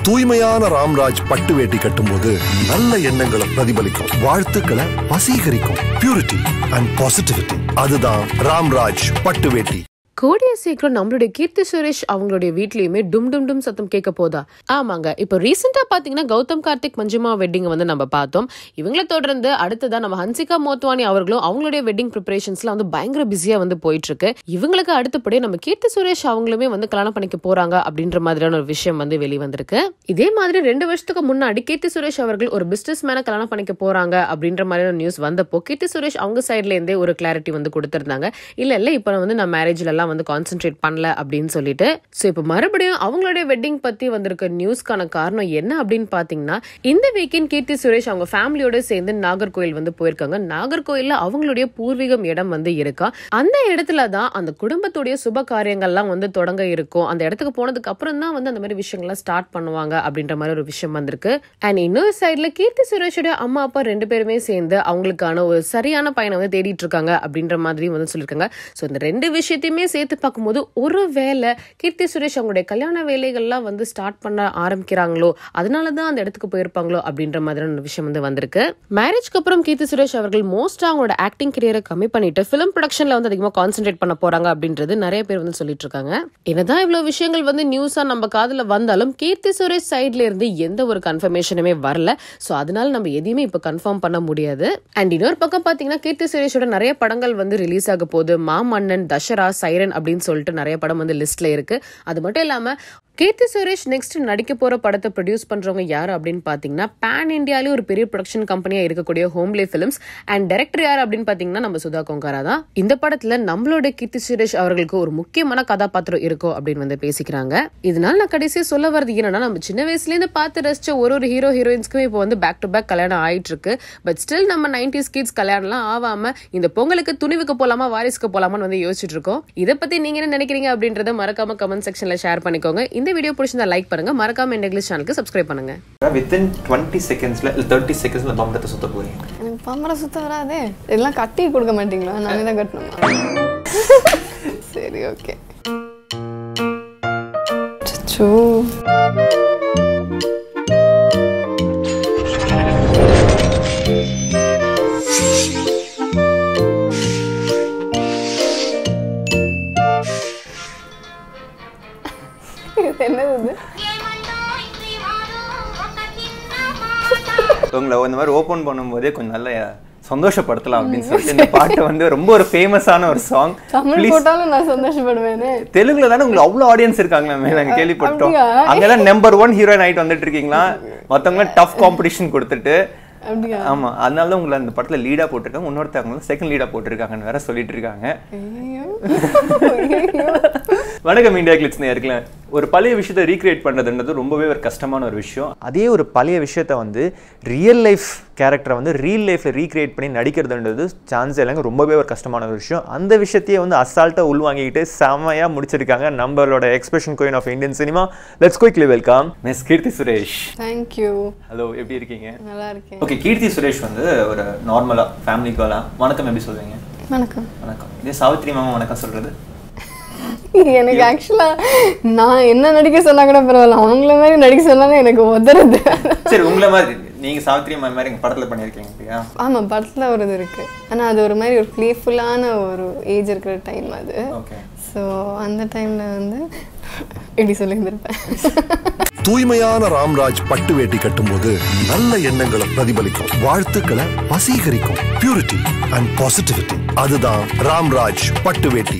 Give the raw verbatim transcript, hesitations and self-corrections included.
தூய்மையான ராம்ராஜ் பட்டு வேட்டி கட்டும்போது நல்ல எண்ணங்களை பிரதிபலிக்கும், வாழ்த்துக்களை வசீகரிக்கும். பியூரிட்டி அண்ட் பாசிட்டிவிட்டி, அதுதான் ராம்ராஜ் பட்டு வேட்டி. கூடிய சீக்கிரம் நம்மளுடைய கீர்த்தி சுரேஷ் அவங்களுடைய வீட்லயுமே டும் டும் டும் சத்தம் கேட்க போதா? ஆமாங்க. இப்போ ரீசெண்டா பாத்தீங்கன்னா கௌதம் கார்த்திக் மஞ்சுமா வெட்டிங் வந்து நம்ம பார்த்தோம். இவங்களை தொடர்ந்து அடுத்ததான் நம்ம ஹன்சிகா மோத்வானி அவர்களும் அவங்களுடைய வெட்டிங் ப்ரிப்பரேஷன்ஸ்ல வந்து பயங்கர பிஸியா வந்து போயிட்டு இருக்கு. இவங்களுக்கு அடுத்தபடி நம்ம கீர்த்தி சுரேஷ் அவங்களுமே வந்து கல்யாணம் பண்ணிக்க போறாங்க அப்படின்ற மாதிரியான ஒரு விஷயம் வந்து வெளிவந்திருக்கு. இதே மாதிரி ரெண்டு வருஷத்துக்கு முன்னாடி கீர்த்தி சுரேஷ் அவர்கள் ஒரு பிசினஸ் மேன கல்யாணம் பண்ணிக்க போறாங்க அப்படின்ற மாதிரியான நியூஸ் வந்தப்போ கீர்த்தி சுரேஷ் அவங்க சைட்ல இருந்தே ஒரு கிளாரிட்டி வந்து கொடுத்திருந்தாங்க. இல்ல இல்ல இப்ப வந்து நான் மேரேஜ்ல எல்லாம் வந்து கான்சென்ட்ரேட் பண்ணல அப்படின்னு சொல்லிட்டு. சோ இப்போ மறுபடியும் அவங்களுடைய வெட்டிங் பத்தி வந்திருக்க நியூஸ்க்கான காரணம் என்ன அப்படின்னு பாத்தீங்கன்னா, இந்த வீக்கெண்ட் கீர்த்தி சுரேஷ் அவங்க ஃபேமிலியோட சேர்ந்து நாகர்கோயில் வந்து போயிருக்காங்க. நாகர்கோயில்ல அவங்களுடைய பூர்வீகம் இடம் வந்து இருக்கா. அந்த இடத்துல தான் அந்த குடும்பத்துடைய சுப காரியங்கள்லாம் வந்து தொடங்க இருக்கும். அந்த இடத்துக்கு போனதுக்கு அப்புறம் தான் வந்து அந்த மாதிரி விஷயங்கள்லாம் ஸ்டார்ட் பண்ணுவாங்க அப்படின்ற மாதிரி ஒரு விஷயம் வந்திருக்கு. அண்ட் இன்னொரு சைட்ல கீர்த்தி சுரேஷோட அம்மா அப்பா ரெண்டு பேருமே சேர்ந்து அவங்களுக்கான ஒரு சரியான பையனை வந்து தேடிட்டு இருக்காங்க அப்படின்ற மாதிரி வந்து சொல்லியிருக்காங்க. சோ இந்த ரெண்டு விஷயத்தையுமே சேர்த்து பார்க்கும்போது ஒரு வேளை கீர்த்தி சுரேஷ் அவங்களுடைய கல்யாண வேலைகள்லாம் வந்து ஸ்டார்ட் பண்ண ஆரம்பிக்கிறாங்களோ, அதனாலதான் அந்த இடத்துக்கு போயிருப்பாங்களோ அப்படின்ற மாதிரியான விஷயம் வந்து வந்திருக்கு. மேரேஜ்க்கு அப்புறம் கீர்த்தி சுரேஷ் அவர்கள் மோஸ்டா அவங்களோட ஆக்டிங் கரியரை கம்மி பண்ணிட்டு பிலிம் ப்ரொடக்ஷன்ல வந்து அதிகமா கான்சென்ட்ரேட் பண்ண போறாங்க அப்படின்றது நிறைய பேர் வந்து சொல்லிட்டு இருக்காங்க. என்னதான் இவ்வளவு விஷயங்கள் வந்து நியூஸா நம்ம காதுல வந்தாலும் கீர்த்தி சுரேஷ் சைட்ல இருந்து எந்த ஒரு கன்ஃபர்மேஷனுமே வரல. சோ அதனால நம்ம எதையுமே இப்ப கன்ஃபார்ம் பண்ண முடியாது. அண்ட் இன்னொரு பக்கம் பாத்தீங்கன்னா கீர்த்தி சுரேஷோட நிறைய படங்கள் வந்து ரிலீஸ் ஆக போகுது. மாமன்னன், தசரா, சைரன் அப்படின்னு சொல்லிட்டு நிறைய படம் வந்து லிஸ்ட்ல இருக்கு. அது மட்டும் இல்லாம கீர்த்தி சுரேஷ் நெக்ஸ்ட் நடிக்க போற படத்தை ப்ரொடியூஸ் பண்றவங்க யாரு அப்படின்னு பாத்தீங்கன்னா பேன் இந்தியாலே ஒரு பெரிய ப்ரொடக்ஷன் கம்பெனியா இருக்கக்கூடிய ஹோம்லே பிலிம்ஸ். அண்ட் டைரக்டர் யாரு அப்படின்னு பாத்தீங்கன்னா நம்ம சுதா கொங்காரா தான். இந்த படத்துல நம்மளோட கீர்த்தி சுரேஷ் அவர்களுக்கு ஒரு முக்கியமான கதாபாத்திரம் இருக்கும் அப்படின்னு வந்து பேசிக்கிறாங்க. இதனால நான் கடைசியா சொல்ல வரது என்னன்னா, நம்ம சின்ன வயசுல இருந்து பார்த்து ரசிச்ச ஒரு ஒரு ஹீரோ ஹீரோயின்ஸ்க்குமே இப்போ வந்து பேக் டு பேக் கல்யாணம் ஆயிட்டு இருக்கு. பட் ஸ்டில் நம்ம நைன்டிஸ் கிட்ஸ் கல்யாணம் எல்லாம் ஆகாம இந்த பொங்கலுக்கு துணிவுக்கு போலாமா வாரிசுக்கு போலாமான்னு வந்து யோசிச்சுட்டு இருக்கோம். இதை பத்தி நீங்க என்ன நினைக்கிறீங்க அப்படின்றத மறக்காம கமெண்ட் செக்ஷன்ல ஷேர் பண்ணிக்கோங்க. இந்த வீடியோ பிடிச்சிருந்தா லைக் பண்ணுங்க, மறக்காம IndiaGlitz சேனலுக்கு சப்ஸ்கிரைப் பண்ணுங்க. within twenty secondsல இல்ல thirty secondsல பம்பரத்தை சுத்த போறீங்க. எனக்கு பம்பர சுத்த வராதே. எல்லாம் கட்டி கொடுக்க மாட்டீங்களா? நானே தான் கட்டணுமா? சரி ஓகே. சச்சோ உங்களை இந்த மாதிரி ஓபன் பண்ணும்போதே கொஞ்சம் நல்ல சந்தோஷப்படுத்தலாம் அப்படின்னு சொல்லிட்டு இந்த பாட்டு வந்து ரொம்ப ஒரு ஃபேமஸான ஒரு சாங். தமிழ் போட்டாலும் நான் சந்தோஷப்படுவேனே. தெலுங்குல தானே உங்களுக்கு அவ்வளவு ஆடியன்ஸ் இருக்காங்களா? மேல நாங்க கேள்விப்பட்டோம். அங்கெல்லாம் நம்பர் ஒன் ஹீரோயின் ஆயிட்டு வந்துட்டு இருக்கீங்களா? மத்தவங்க டஃப் காம்படிஷன் கொடுத்துட்டு. ஆமா, அதனால உங்களை அந்த படத்துல லீடா போட்டிருக்காங்க. இன்னொருத்தவங்க செகண்ட் லீடா போட்டிருக்காங்கன்னு வேற சொல்லிட்டு இருக்காங்க. வணக்கம் IndiaGlitz நேயர்களே. ஒரு பழைய விஷயத்தை ரீக்ரியேட் பண்ணுறதுன்றது ரொம்பவே ஒரு கஷ்டமான ஒரு விஷயம். அதே ஒரு பழைய விஷயத்தை வந்து ரியல் லைஃப் கேரக்டரை வந்து ரியல் லைஃப்பில் ரீக்ரியேட் பண்ணி நடிக்கிறதுன்றது சான்ஸ் இல்லைங்க, ரொம்பவே ஒரு கஷ்டமான ஒரு விஷயம். அந்த விஷயத்தையே வந்து அசால்ட்டாக உள்வாங்கிக்கிட்டு செமையாக முடிச்சிருக்காங்க நம்மளோட expression queen of Indian cinema. Let's quickly welcome miss Keerthy Suresh. Thank you. Hello, எப்படி இருக்கீங்க? நல்லா இருக்கேன். ஓகே, கீர்த்தி சுரேஷ் வந்து ஒரு நார்மலாக ஃபேமிலி கேர்லா வணக்கம் எப்படி சொல்லுவீங்க? வணக்கம். வணக்கம். இதே சாவித்ரி மாமா வணக்கம் சொல்கிறது எனக்கு ஆக்சுவலா நான் என்ன நடிக்க சொன்னா கூட பரவாயில்ல, அவங்கள மாதிரி நடிக்க சொன்னாலும் எனக்கு உதறது. சரி, உங்களை மாதிரி நீங்க சாவித்ரி மாமா மாதிரி எங்க படத்துல பண்ணிருக்கீங்க இல்லையா? ஆமா, படத்துல ஒரு இது இருக்கு. ஆனா அது ஒரு மாதிரி ஒரு பிளேஃபுல்லான ஒரு ஏஜ் இருக்கிற டைம் அது. ஓகே. ஸோ அந்த டைம்ல வந்து எப்படி சொல்லியிருந்திருப்பேன். தூய்மையான ராம்ராஜ் பட்டு வேட்டி கட்டும்போது நல்ல எண்ணங்களை பிரதிபலிக்கும், வாழ்த்துக்களை வசீகரிக்கும். பியூரிட்டி அண்ட் பாசிட்டிவிட்டி, அதுதான் ராம்ராஜ் பட்டு வேட்டி.